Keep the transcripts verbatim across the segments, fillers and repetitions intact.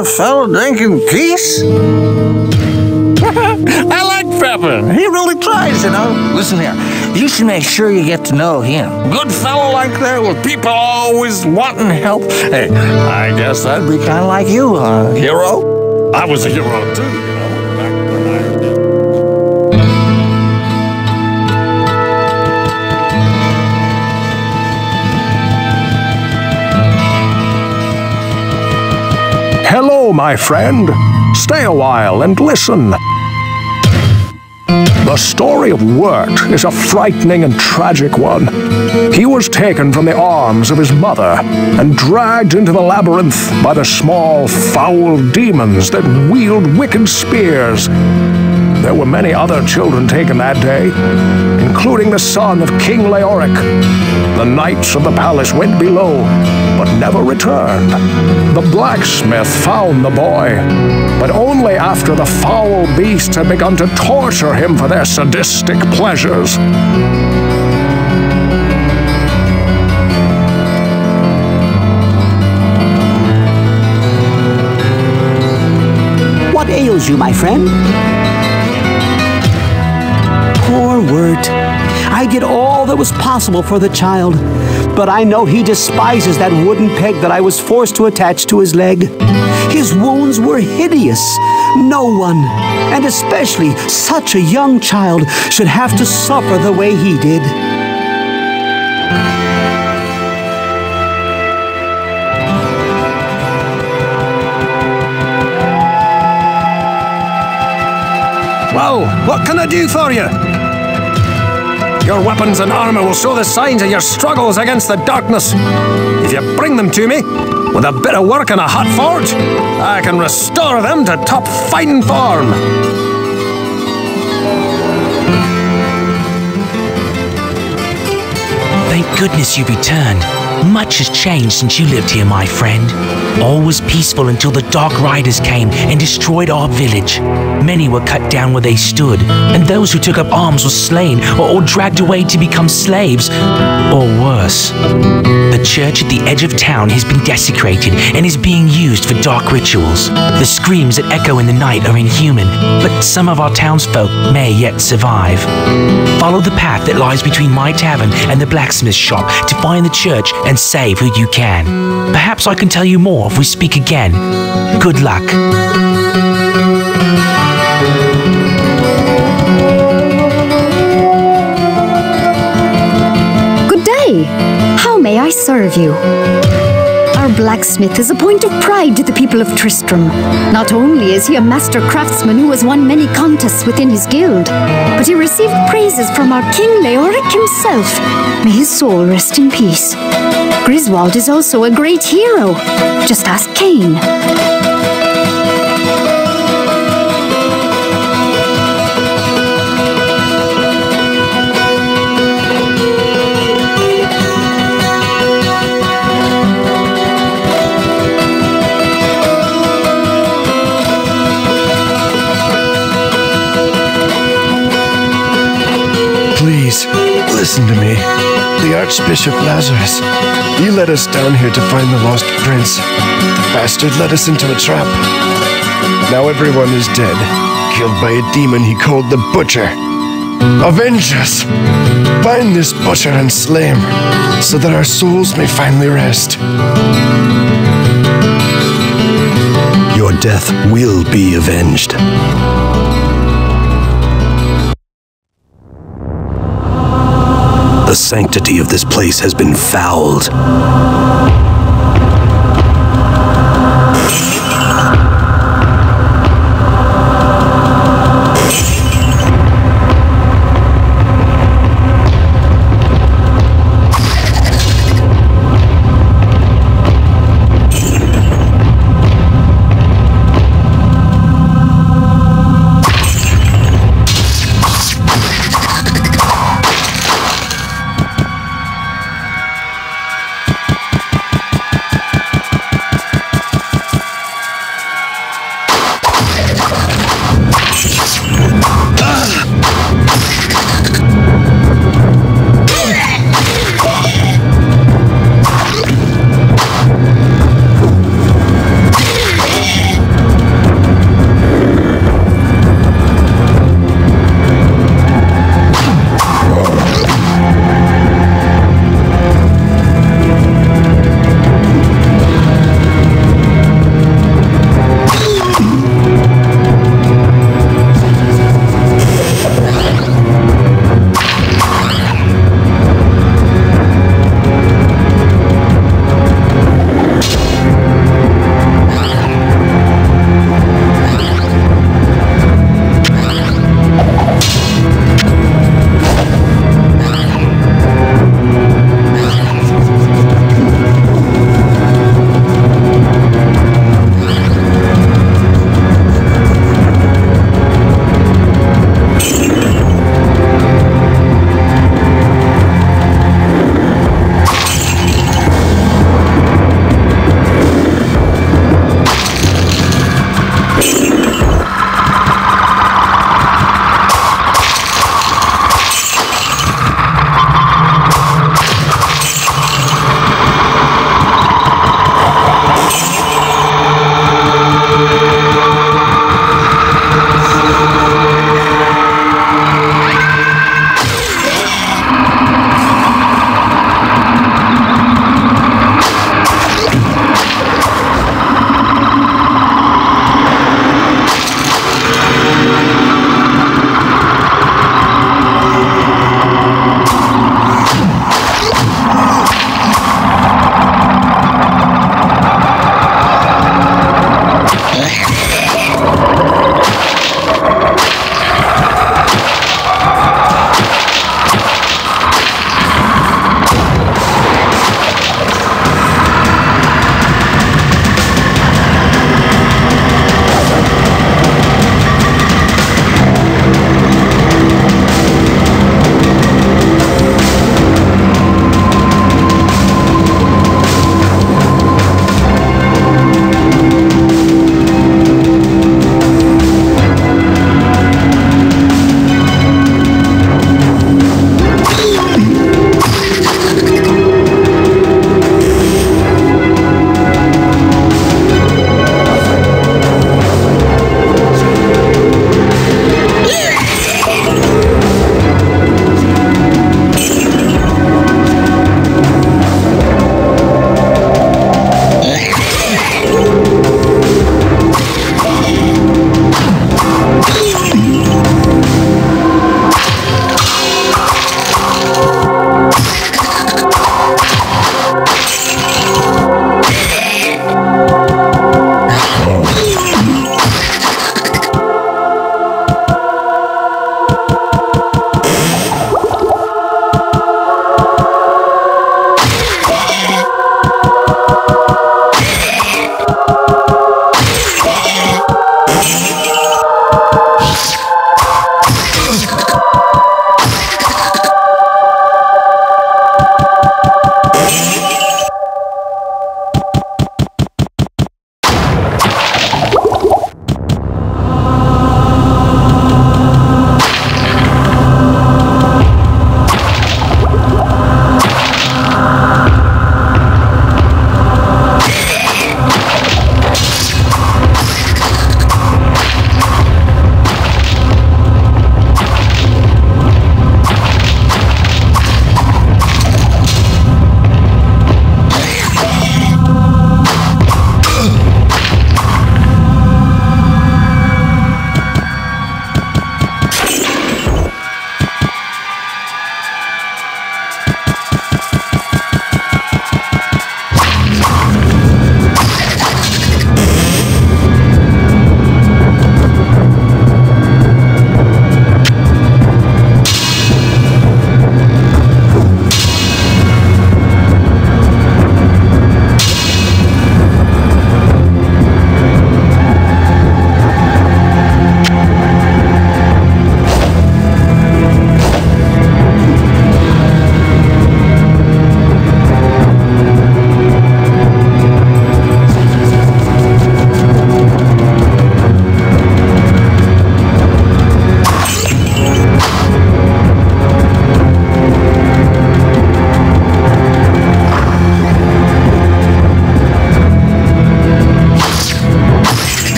a fellow drinking peace? I like Pepin. He really tries, you know. Listen here, you should make sure you get to know him. Good fellow like that with people always wanting help. Hey, I guess that'd be kind of like you, huh, hero? I was a hero, too, you know, back when I did. Hello, my friend. Stay a while and listen. The story of Wirt is a frightening and tragic one. He was taken from the arms of his mother and dragged into the labyrinth by the small, foul demons that wield wicked spears. There were many other children taken that day, including the son of King Leoric. The knights of the palace went below, but never returned. The blacksmith found the boy, but only after the foul beasts had begun to torture him for their sadistic pleasures. What ails you, my friend? Poor Wirt. I did all that was possible for the child, but I know he despises that wooden peg that I was forced to attach to his leg. His wounds were hideous. No one, and especially such a young child, should have to suffer the way he did. Well, what can I do for you? Your weapons and armor will show the signs of your struggles against the darkness. If you bring them to me, with a bit of work and a hot forge, I can restore them to top fighting form. Thank goodness you returned. Much has changed since you lived here, my friend. All was peaceful until the Dark Riders came and destroyed our village. Many were cut down where they stood, and those who took up arms were slain or, or dragged away to become slaves, or worse. The church at the edge of town has been desecrated and is being used for dark rituals. The screams that echo in the night are inhuman, but some of our townsfolk may yet survive. Follow the path that lies between my tavern and the blacksmith shop to find the church and save who you can. Perhaps I can tell you more if we speak again. Good luck. Good day. How may I serve you? Our blacksmith is a point of pride to the people of Tristram. Not only is he a master craftsman who has won many contests within his guild, but he received praises from our King Leoric himself. May his soul rest in peace. Griswold is also a great hero. Just ask Cain. Please, listen to me. The Archbishop Lazarus. He led us down here to find the lost prince. The bastard led us into a trap. Now everyone is dead, killed by a demon he called the Butcher. Avenge us! Find this butcher and slay him, so that our souls may finally rest. Your death will be avenged. The sanctity of this place has been fouled.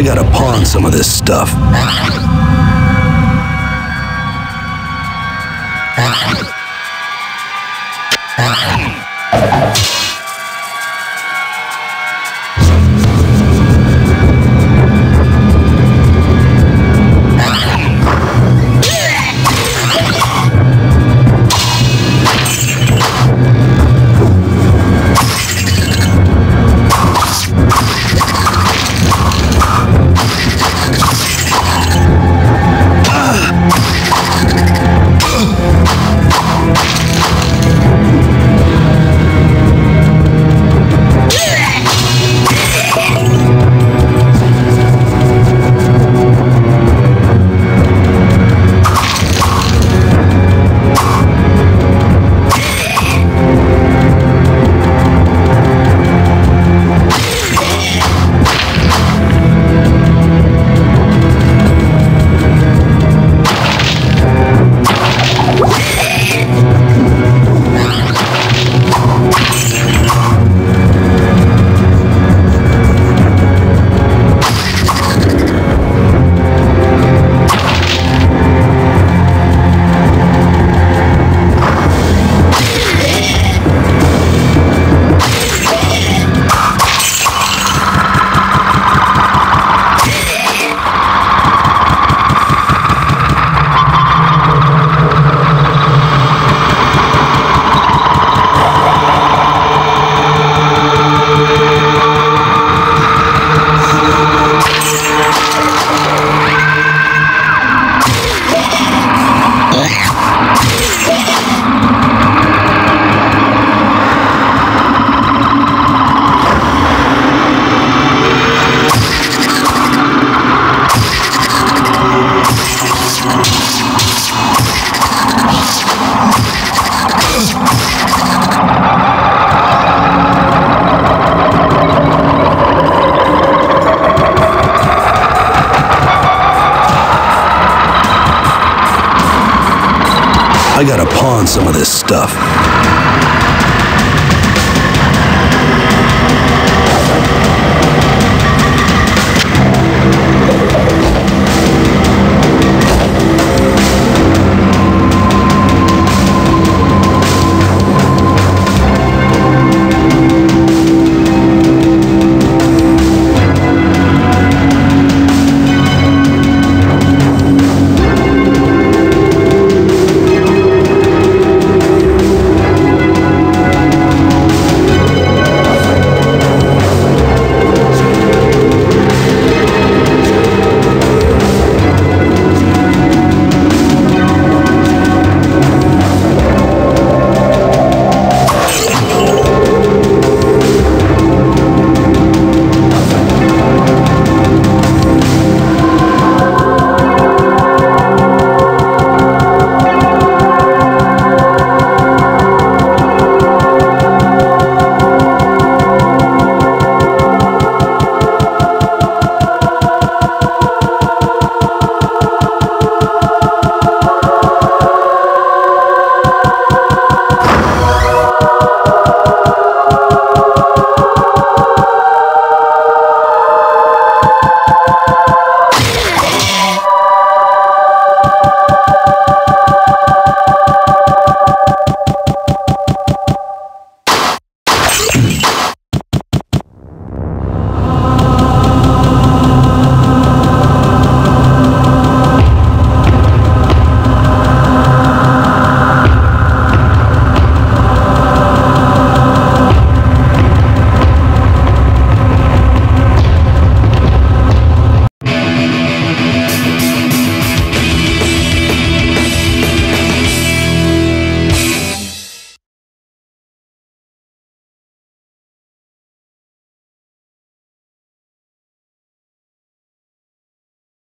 I gotta pawn some of this stuff. I gotta pawn some of this stuff.